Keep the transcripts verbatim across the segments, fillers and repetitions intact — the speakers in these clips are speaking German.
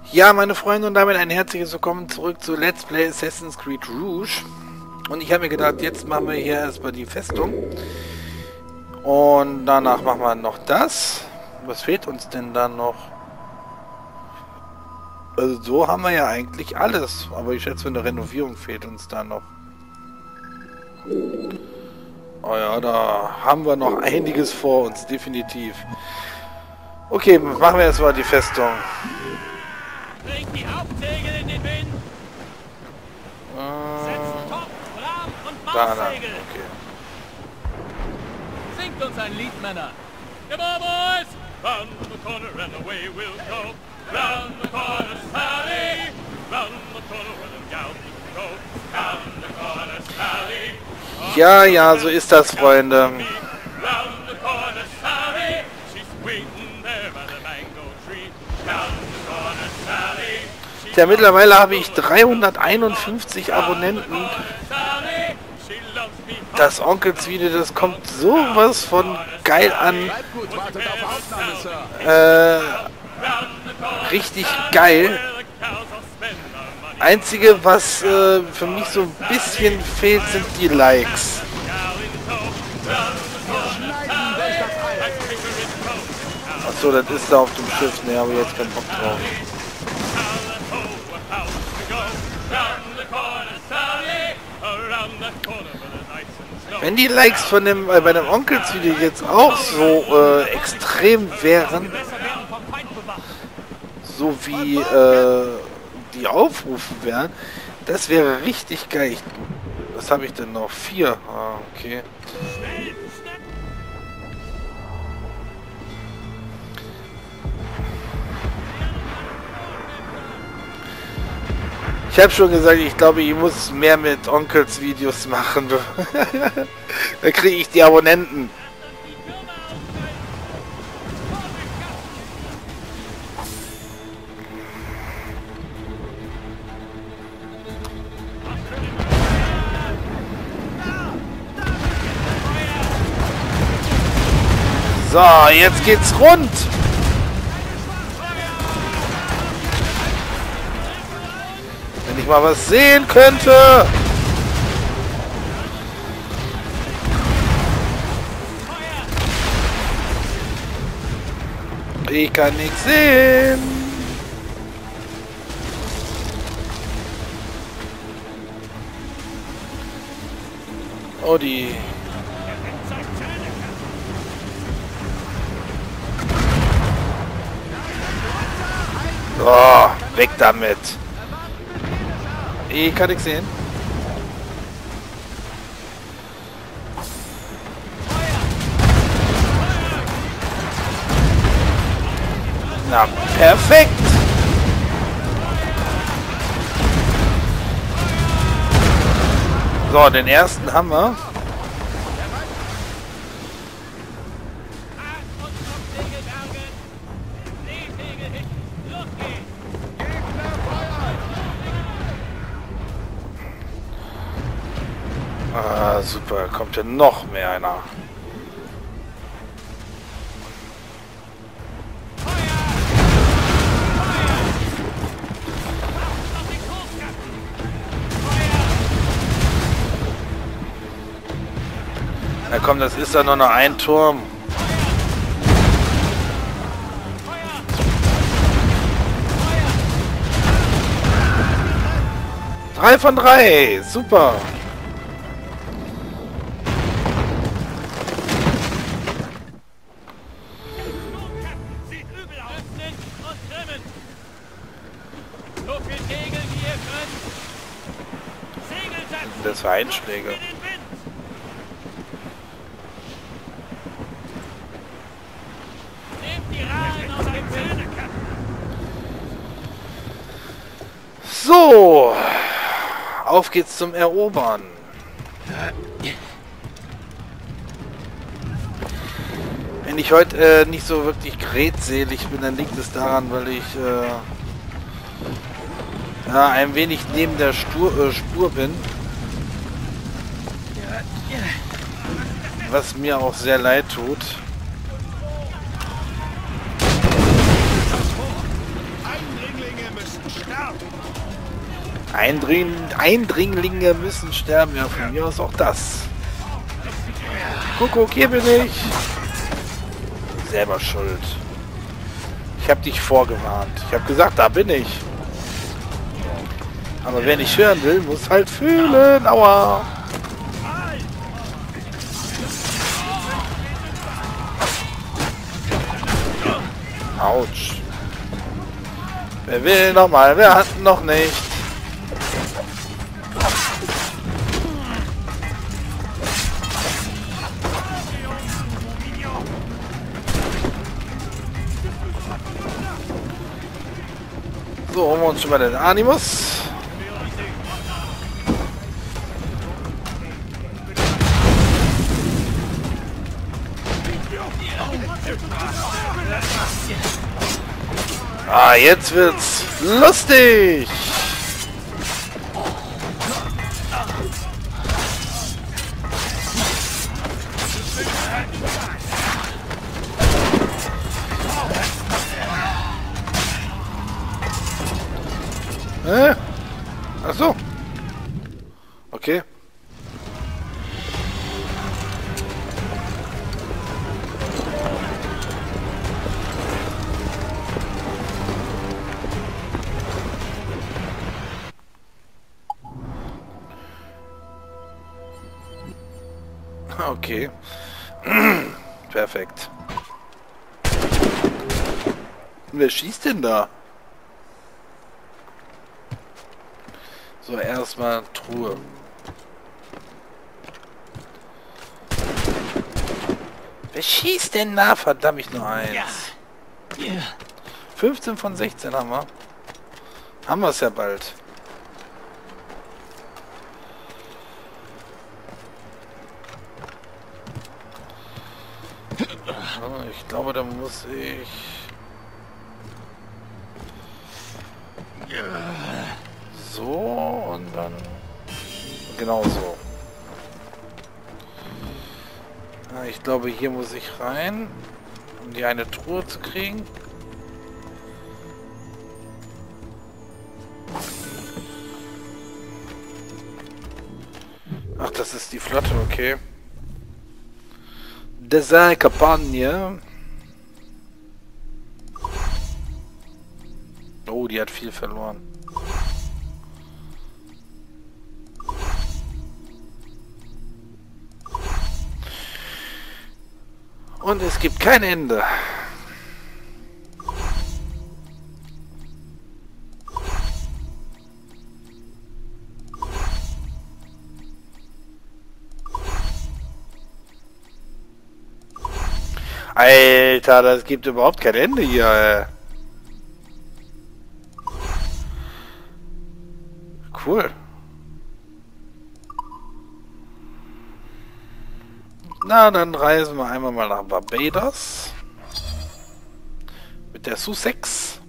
Ja, meine Freunde, und damit ein herzliches Willkommen zurück zu Let's Play Assassin's Creed Rouge. Und ich habe mir gedacht, jetzt machen wir hier erstmal die Festung. Und danach machen wir noch das. Was fehlt uns denn dann noch? Also so haben wir ja eigentlich alles. Aber ich schätze, eine Renovierung fehlt uns da noch. Oh ja, da haben wir noch einiges vor uns, definitiv. Okay, machen wir erstmal die Festung. Bringt die Hauptsegel in den Wind! Äh, Setzt Top, Rahm und da, da, Maussegel! okay. Singt uns ein Lied, Männer! Come on, boys! Round the corner and away we'll go! Round the corner, Sally! Round the corner and down we go! Round the corner, Sally! Ja, ja, so ist das, Freunde. Round the corner, Sally! She's waiting there by the mango tree! Round the corner, Sally! Tja, mittlerweile habe ich dreihunderteinundfünfzig Abonnenten. Das Onkelsvideo, das kommt sowas von geil an. Äh, richtig geil. Einzige, was äh, für mich so ein bisschen fehlt, sind die Likes. Achso, das ist da auf dem Schiff. Ne, habe ich jetzt keinen Bock drauf. Wenn die Likes von dem äh, bei dem Onkelsvideo jetzt auch so äh, extrem wären, so wie äh, die Aufrufe wären, das wäre richtig geil. Ich, was habe ich denn noch? Vier. Ah, okay. Ich habe schon gesagt, ich glaube, ich muss mehr mit Onkels Videos machen. Da kriege ich die Abonnenten. So, jetzt geht's rund. Wenn ich mal was sehen könnte. Ich kann nichts sehen. Oh, die. Oh, weg damit. Ich kann nichts sehen. Na, perfekt. So, den ersten haben wir. Ah, super. Kommt ja noch mehr einer. Na komm, das ist ja nur noch ein Turm. Drei von drei. Super. Das war Einschläge. So, auf geht's zum Erobern. Wenn ich heute äh, nicht so wirklich redselig bin, dann liegt es daran, weil ich äh, ja, ein wenig neben der Stur, äh, Spur bin. Was mir auch sehr leid tut. Eindringlinge müssen Eindring Eindringlinge müssen sterben. Ja, von mir aus auch das. Kuckuck, hier bin ich. Selber schuld. Ich habe dich vorgewarnt. Ich habe gesagt, da bin ich. Aber wer nicht hören will, muss halt fühlen. Aua. Autsch. Wer will noch mal? Wer hat noch nicht? So, holen wir uns schon mal den Animus. Ah, jetzt wird's lustig. Hä? Ach so. Okay. Okay. Perfekt. Wer schießt denn da? So, erstmal Truhe. Wer schießt denn da? Verdammt, ich nur eins. fünfzehn von sechzehn haben wir. Haben wir es ja bald. Ich glaube, da muss ich... So und dann... Genau so. Ich glaube, hier muss ich rein, um die eine Truhe zu kriegen. Ach, das ist die Flotte, okay. Desert-Kampagne. Oh, die hat viel verloren. Und es gibt kein Ende. Alter, das gibt überhaupt kein Ende hier. Ey. Cool. Na, dann reisen wir einmal mal nach Barbados. Mit der Sussex.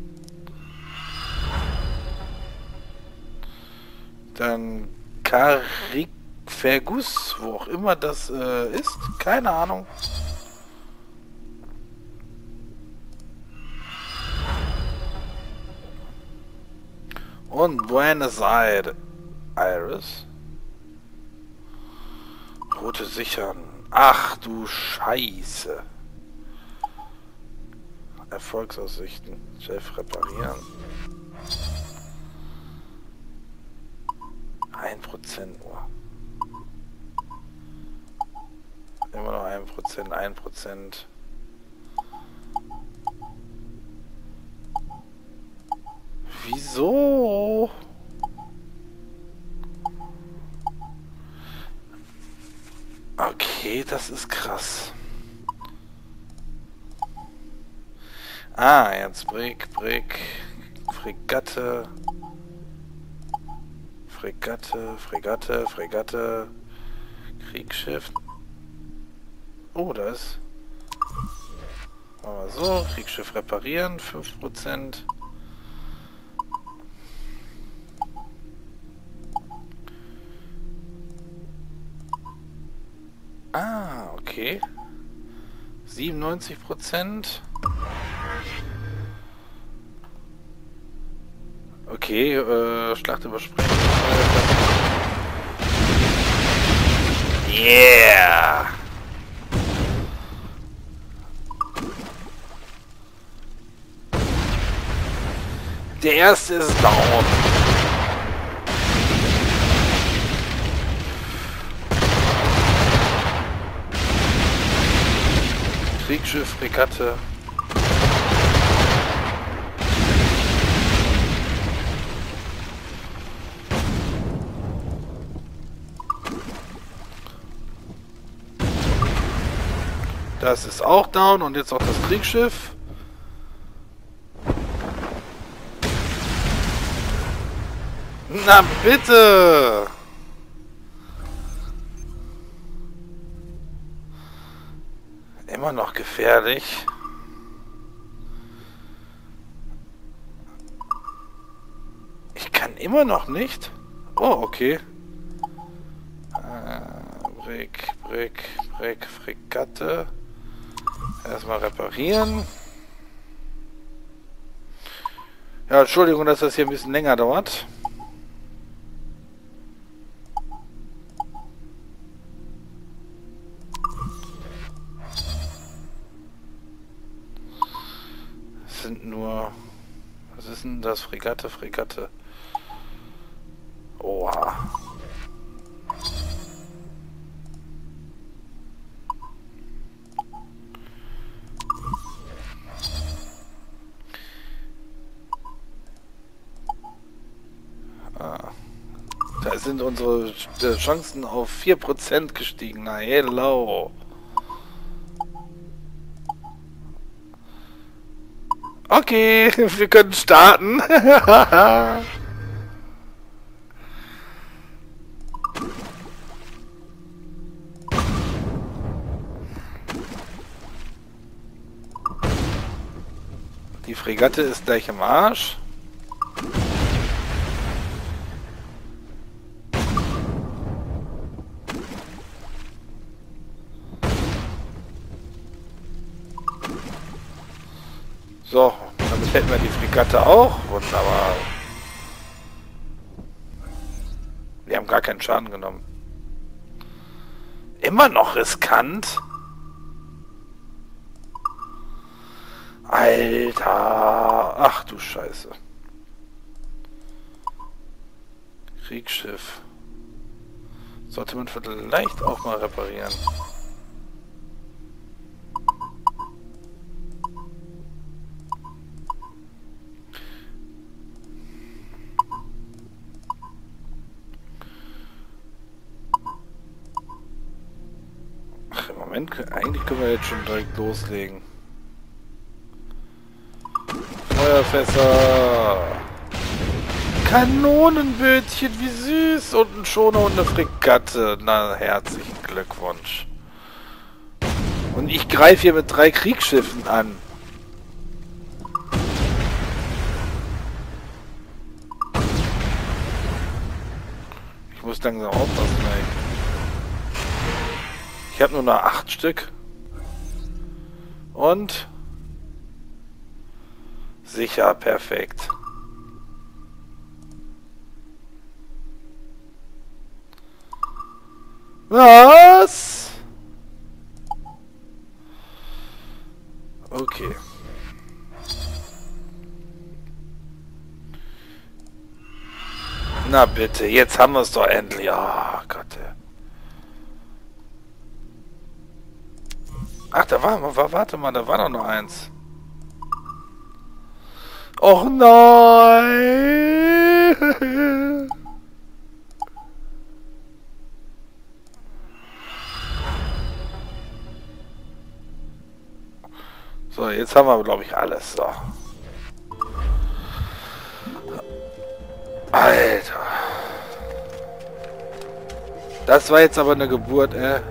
Dann Carrickfergus, wo auch immer das äh, ist. Keine Ahnung. Und Buenos Aires. Route sichern. Ach du Scheiße. Erfolgsaussichten. Chef reparieren. ein Prozent nur. Immer noch ein Prozent, ein Prozent. Wieso? Okay, das ist krass. Ah, jetzt Brick, Brick, Fregatte, Fregatte, Fregatte, Fregatte, Kriegsschiff. Oh, da ist. Machen wir so, Kriegsschiff reparieren, fünf Prozent. Ah, okay. siebenundneunzig Prozent. Okay, äh, Schlacht überspringen. Yeah! Der erste ist down. Kriegsschiff, Fregatte. Das ist auch down und jetzt auch das Kriegsschiff. Na bitte! Immer noch gefährlich. Ich kann immer noch nicht. Oh, okay. Äh, Brick, Brick, Brick, Fregatte. Erstmal reparieren. Ja, Entschuldigung, dass das hier ein bisschen länger dauert. Es sind nur... Was ist denn das? Fregatte, Fregatte. Oha. Da sind unsere Chancen auf vier Prozent gestiegen. Na, hello. Okay, wir können starten. Die Fregatte ist gleich im Arsch. So, damit hätten wir die Fregatte auch. Wunderbar. Wir haben gar keinen Schaden genommen. Immer noch riskant. Alter. Ach du Scheiße. Kriegsschiff. Sollte man vielleicht auch mal reparieren. Moment, eigentlich können wir jetzt schon direkt loslegen. Feuerfässer! Kanonenbötchen, wie süß! Und ein Schoner und eine Fregatte. Na, herzlichen Glückwunsch. Und ich greife hier mit drei Kriegsschiffen an. Ich muss langsam aufpassen, ey. Ich habe nur noch acht Stück. Und sicher, perfekt. Was? Okay. Na bitte, jetzt haben wir es doch endlich. Oh Gott. Ach, da war, war, warte mal, da war doch noch eins. Och nein! So, jetzt haben wir, glaube ich, alles. So. Alter. Das war jetzt aber eine Geburt, äh.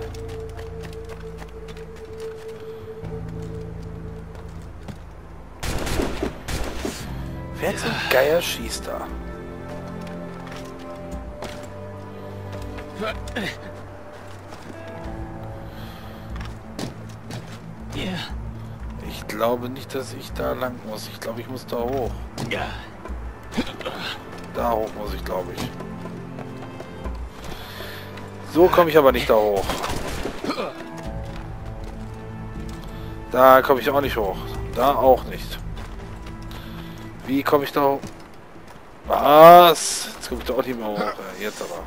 Wer zum Geier schießt da? Ich glaube nicht, dass ich da lang muss. Ich glaube, ich muss da hoch. Da hoch muss ich, glaube ich. So komme ich aber nicht da hoch. Da komme ich auch nicht hoch. Da auch nicht. Wie komme ich da hoch? Was? Jetzt komme ich da auch nicht mehr hoch. Ja, jetzt aber.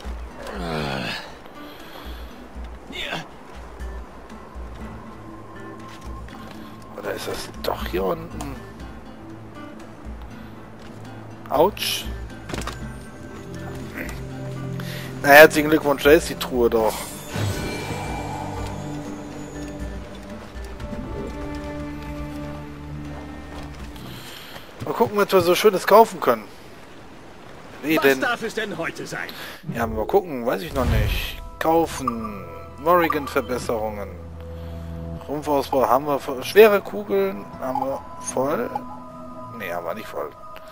Oder ist das doch hier unten? Autsch. Na, herzlichen Glückwunsch, da ist die Truhe doch. Mal gucken, was wir so Schönes kaufen können. Wie Was denn? darf es denn heute sein? Ja, mal gucken, weiß ich noch nicht. Kaufen. Morrigan-Verbesserungen. Rumpfausbau haben wir voll. Schwere Kugeln haben wir voll. Ne, haben wir nicht voll.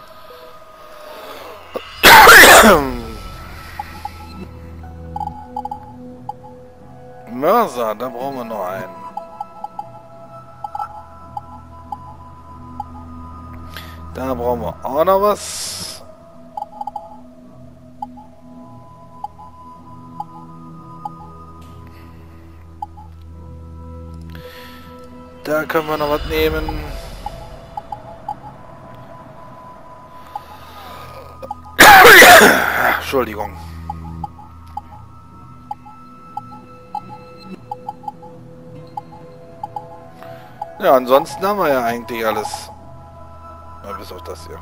Mörser, da brauchen wir noch einen. Da brauchen wir auch noch was. Da können wir noch was nehmen. Entschuldigung. Ja, ansonsten haben wir ja eigentlich alles. Ja, bis auf das hier.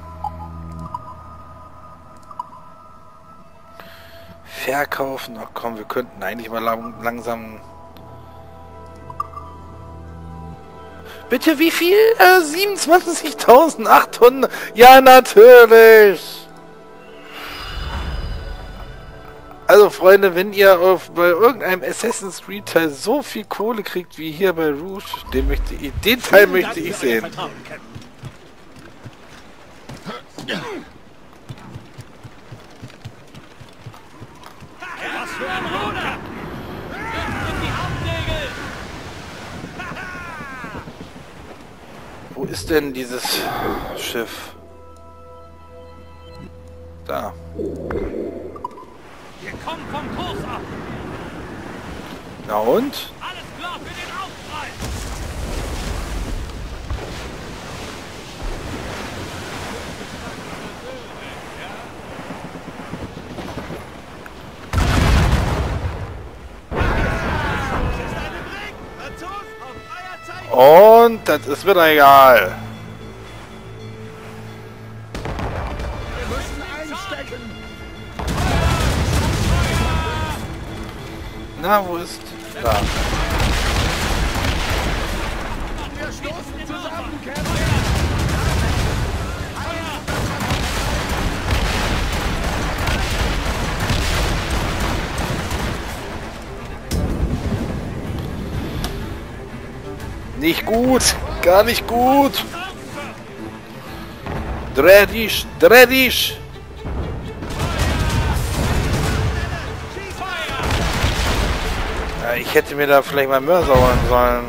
Verkaufen. Ach komm, wir könnten eigentlich mal lang, langsam... Bitte wie viel? Äh, siebenundzwanzigtausendachthundert. Ja, natürlich. Also Freunde, wenn ihr auf, bei irgendeinem Assassin's Creed Teil so viel Kohle kriegt wie hier bei Rouge, den, möchte ich, den Teil möchte ich sehen. Was für ein Ruder! Die Hauptsegel! Wo ist denn dieses Schiff? Da. Wir kommen vom Kurs ab! Na und? Alles klar für den Aufpreis! Und das ist wieder egal. Wir müssen einstecken. Na, wo ist... Da. Wir stoßen zusammen, Captain. Nicht gut. Gar nicht gut. Dreh dich. Dreh dich. Ja, ich hätte mir da vielleicht mal Mörser holen sollen.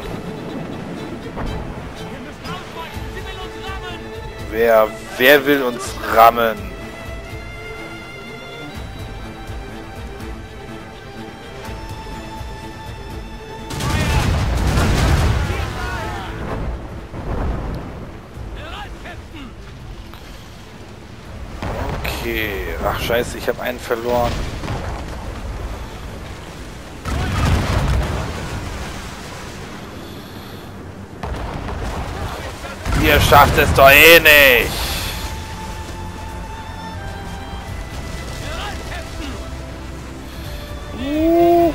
Wer, wer will uns rammen? Okay. Ach scheiße, ich habe einen verloren. Ihr schafft es doch eh nicht. Uh.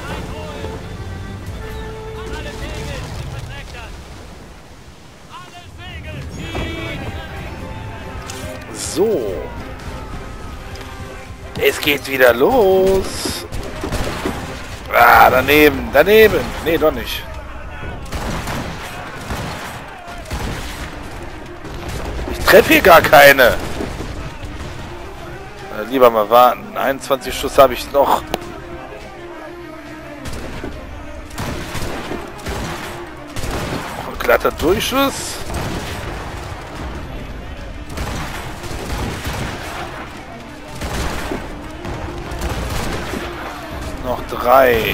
So. Es geht wieder los. Ah, daneben, daneben. Nee, doch nicht. Ich treffe hier gar keine. Äh, lieber mal warten. einundzwanzig Schuss habe ich noch. Noch ein glatter Durchschuss. Drei.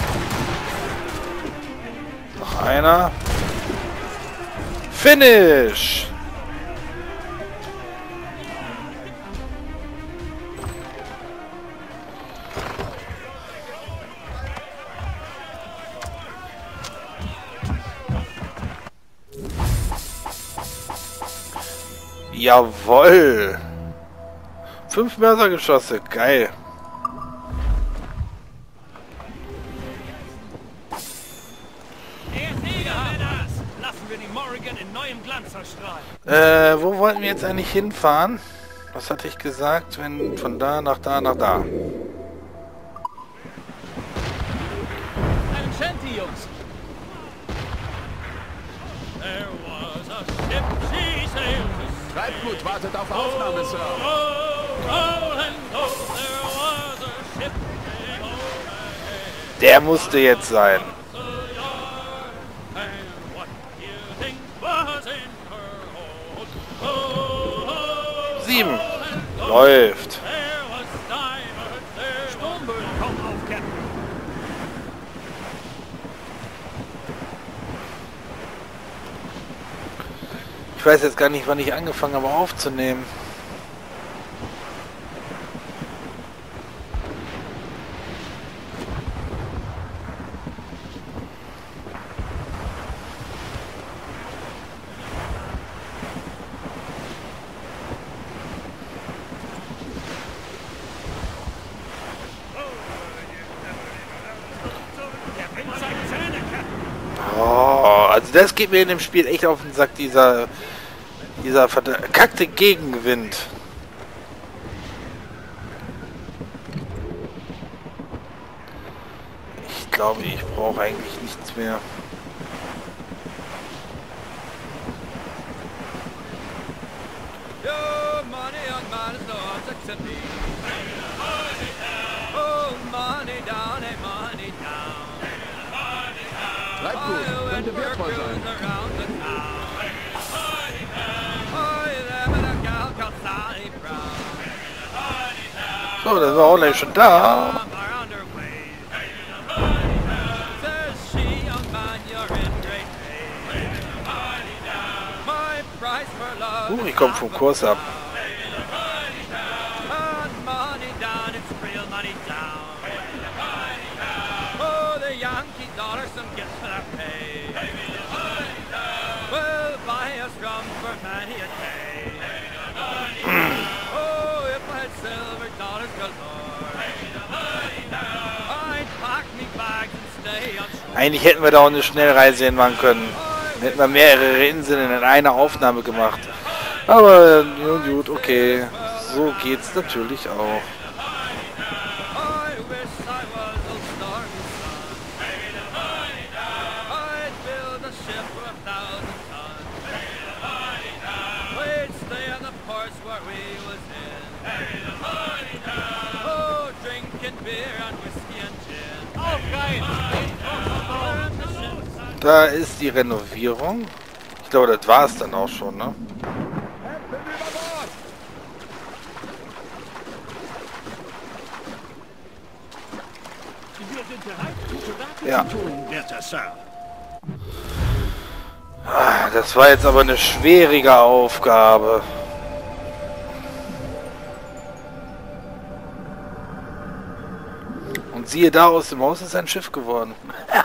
Noch einer. Finish! Jawoll! Fünf Mörsergeschosse, geil. Äh, wo wollten wir jetzt eigentlich hinfahren? Was hatte ich gesagt? Wenn von da nach da nach da. Treibgut wartet auf Aufnahme, Sir. Der musste jetzt sein. Sieben. Läuft. Ich weiß jetzt gar nicht, wann ich angefangen habe aufzunehmen. Oh, also das geht mir in dem Spiel echt auf den Sack, dieser dieser verkackte Gegenwind. Ich glaube, ich brauche eigentlich nichts mehr. Treibgut könnte wertvoll sein. So, das war auch gleich schon da. Uh, ich komme vom Kurs ab. Eigentlich hätten wir da auch eine Schnellreise hinmachen können. Dann hätten wir mehrere Inseln in einer Aufnahme gemacht. Aber ja, gut, okay. So geht's natürlich auch. Da ist die Renovierung. Ich glaube, das war es dann auch schon, ne? Ja. Ah, das war jetzt aber eine schwierige Aufgabe. Und siehe da, aus dem Haus ist ein Schiff geworden. Ja.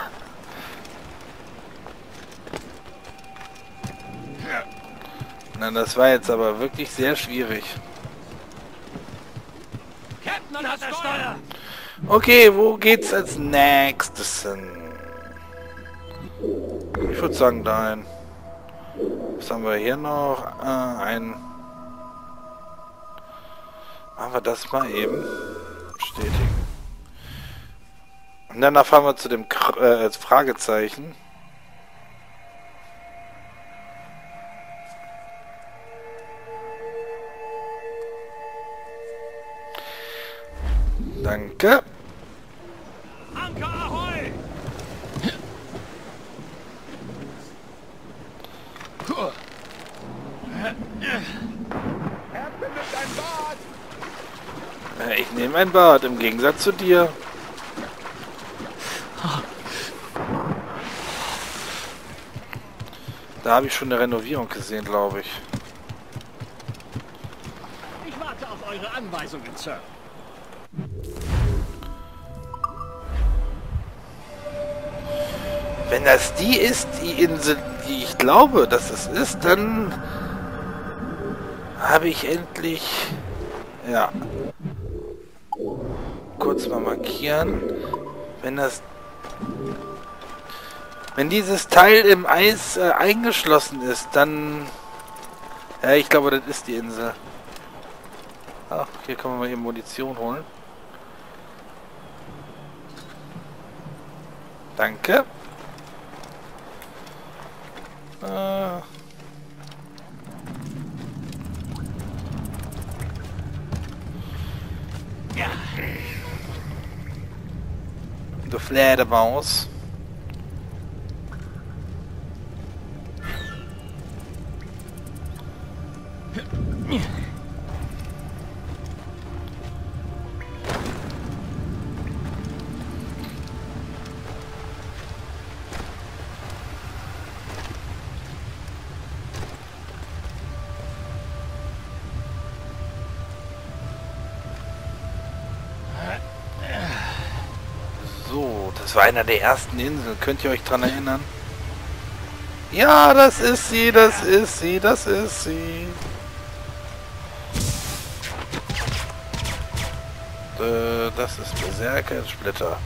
Na, das war jetzt aber wirklich sehr schwierig. Okay, wo geht's als nächstes hin? Ich würde sagen dahin. Was haben wir hier noch? Äh, ein... Machen wir das mal eben. Bestätigen. Und danach fahren wir zu dem K äh, Fragezeichen. Danke. Anker ahoi! Er findet ein Bad. Ich nehme ein Bad, im Gegensatz zu dir. Da habe ich schon eine Renovierung gesehen, glaube ich. Ich warte auf eure Anweisungen, Sir. Wenn das die ist, die Insel, die ich glaube, dass es ist, dann habe ich endlich... Ja. Kurz mal markieren. Wenn das... Wenn dieses Teil im Eis äh, eingeschlossen ist, dann... Ja, ich glaube, das ist die Insel. Ach, hier können wir mal eben Munition holen. Danke. Äh... Ja. Du Fledermaus. So, das war einer der ersten Inseln. Könnt ihr euch dran erinnern? Ja, das ist sie, das ist sie, das ist sie. Äh, das ist Berserker Splitter.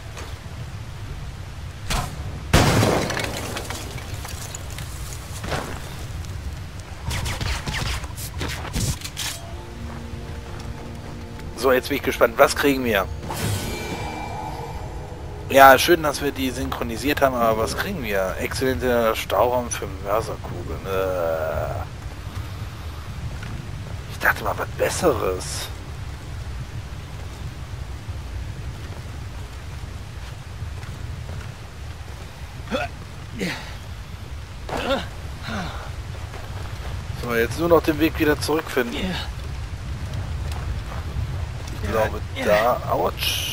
So, jetzt bin ich gespannt. Was kriegen wir? Ja, schön, dass wir die synchronisiert haben, aber was kriegen wir? Exzellenter Stauraum für Mörserkugeln. Äh ich dachte mal, was Besseres. So, jetzt nur noch den Weg wieder zurückfinden. Ich glaube, da... Autsch.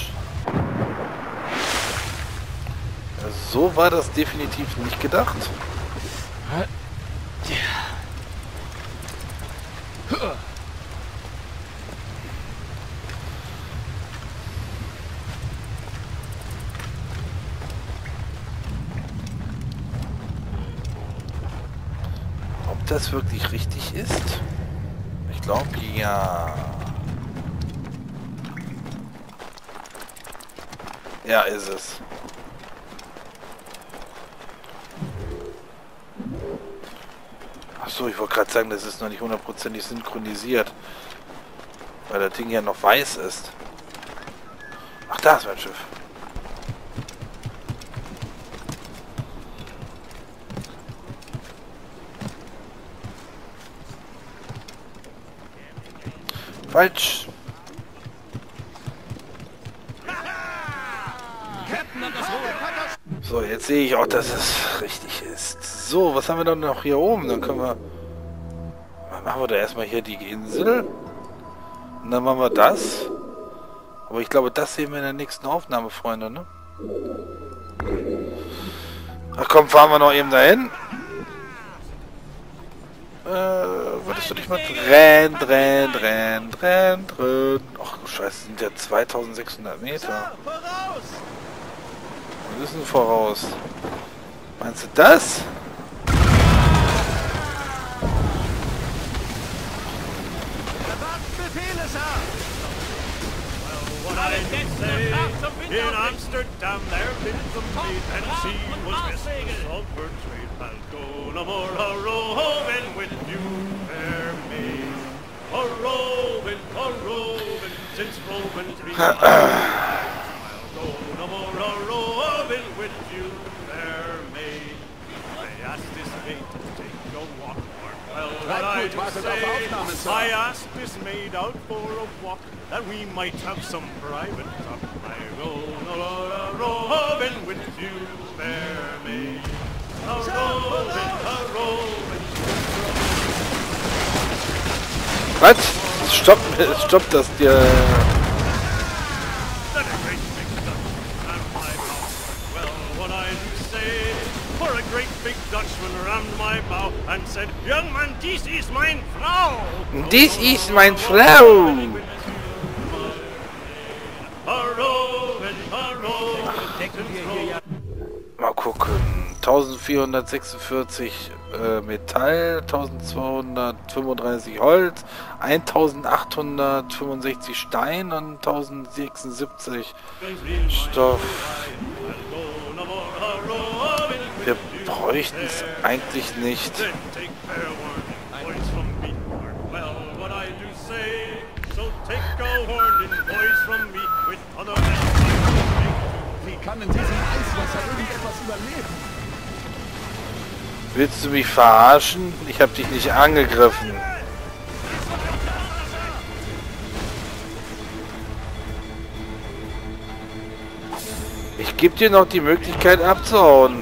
So war das definitiv nicht gedacht. Ob das wirklich richtig ist? Ich glaube, ja. Ja, ist es. Achso, ich wollte gerade sagen, das ist noch nicht hundertprozentig synchronisiert. Weil das Ding ja noch weiß ist. Ach, da ist mein Schiff. Falsch. So, jetzt sehe ich auch, dass es richtig ist. So, was haben wir dann noch hier oben? Dann können wir... Machen wir da erstmal hier die Insel. Und dann machen wir das. Aber ich glaube, das sehen wir in der nächsten Aufnahme, Freunde, ne? Ach komm, fahren wir noch eben dahin. Äh, würdest du dich mal drehen, drehen, drehen, drehen, drehen. Ach du Scheiße, sind ja zweitausendsechshundert Meter. Wir müssen voraus. Meinst du das? In Amsterdam there been some meat and she was mistress of her trade. I'll go no more a roving with you, fair maid. A roving, a roving, since roving's been mine. I'll go no more a roving with you, fair maid. I asked this maid to take a walk. Well, what I do say, I asked this maid out for a walk, that we might have some private talk. I go no a roving with you, fair maid. A roving, a roving. Was? Stopp, stopp das dir. Well, what I do say, for a great big Dutchman slammed my bow and said, young man, this is mein Frau. This is mein Frau. Mal gucken. eintausendvierhundertsechsundvierzig äh, Metall, eintausendzweihundertfünfunddreißig Holz, eintausendachthundertfünfundsechzig Stein und eintausendsechsundsiebzig Stoff. Wir bräuchten es eigentlich nicht. Wie kann in diesem Eiswasser irgendetwas überleben? Willst du mich verarschen? Ich habe dich nicht angegriffen. Ich gebe dir noch die Möglichkeit abzuhauen.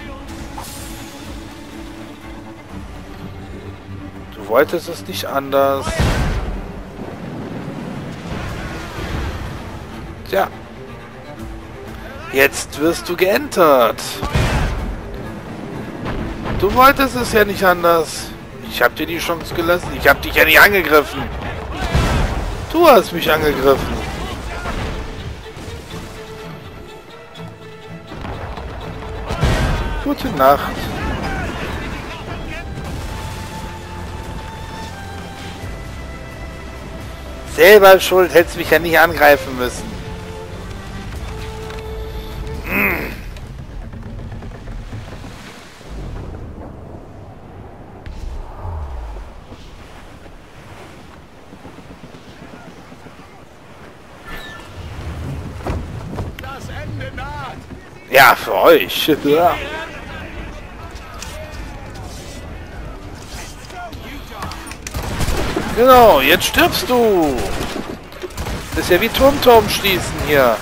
Du wolltest es nicht anders. Tja. Jetzt wirst du geentert. Du wolltest es ja nicht anders. Ich habe dir die Chance gelassen. Ich habe dich ja nicht angegriffen. Du hast mich angegriffen. Gute Nacht. Selber schuld, hättest mich ja nicht angreifen müssen. Ja, für euch. Ja. Genau, jetzt stirbst du. Das ist ja wie Turmturm schließen hier.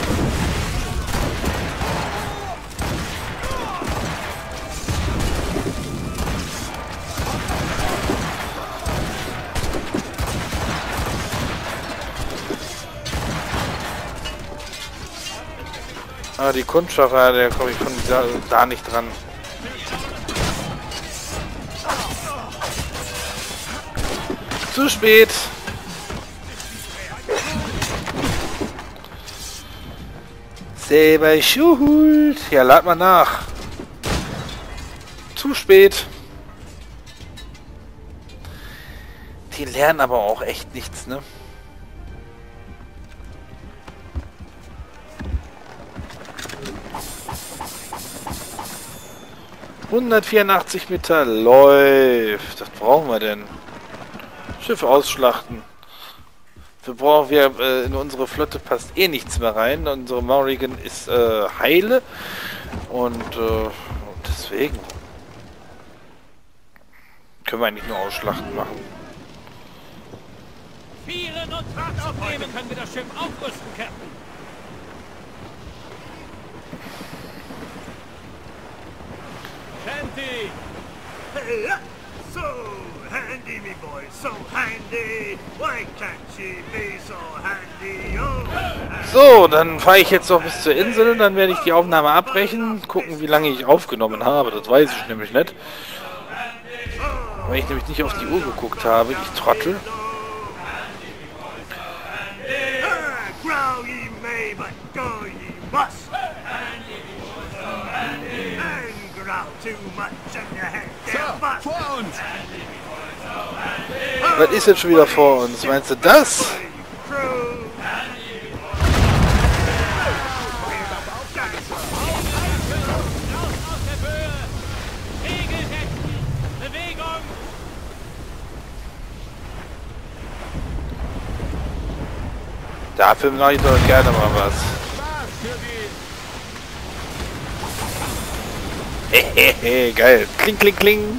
Ah, die Kunststoffreihe, der komme ich von da, da nicht dran. Zu spät. Selber schuld. Ja, lad mal nach. Zu spät. Die lernen aber auch echt nichts, ne? hundertvierundachtzig Meter läuft. Das brauchen wir denn. Schiffe ausschlachten. Wir brauchen wir äh, in unsere Flotte passt eh nichts mehr rein. Unsere Morrigan ist äh, heile und äh, deswegen können wir eigentlich nur ausschlachten machen. Vieren und Fahrt aufnehmen, können wir das Schiff aufrüsten, Captain. Handy! So handy, me boy, so handy. Why can't she be so handy? Oh, So, dann fahre ich jetzt noch bis zur Insel, dann werde ich die Aufnahme abbrechen, gucken, wie lange ich aufgenommen habe. Das weiß ich nämlich nicht. Weil ich nämlich nicht auf die Uhr geguckt habe, ich Trottel. grow ye may, but go ye must. Too much and your head Sir, vor uns! Was ist jetzt schon wieder vor uns? Meinst du das? Dafür mache ich doch gerne mal was. Hehehe, geil. Kling, kling, kling.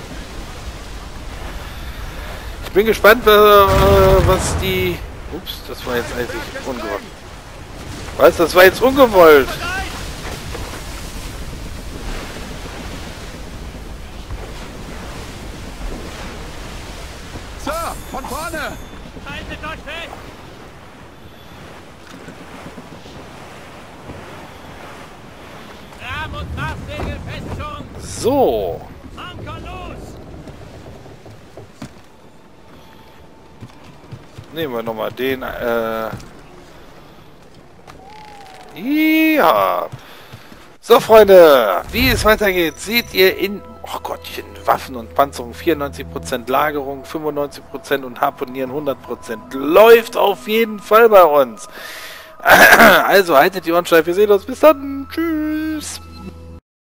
Ich bin gespannt, was die... Ups, das war jetzt eigentlich ungewollt. Was? Das war jetzt ungewollt. Sir, von vorne! Haltet euch fest! Ram und Marsegel fest schon! So. Anker los! Nehmen wir nochmal den, äh... ja. So, Freunde, wie es weitergeht, seht ihr in... Oh Gottchen, Waffen und Panzerung vierundneunzig Prozent, Lagerung fünfundneunzig Prozent und Harponieren hundert Prozent. Läuft auf jeden Fall bei uns. Also, haltet die Ohren steif, wir sehen uns. Bis dann. Tschüss.